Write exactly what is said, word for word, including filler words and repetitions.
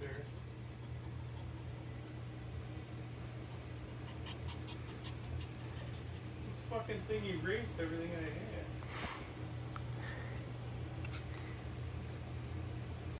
there. This fucking thing erased everything I had.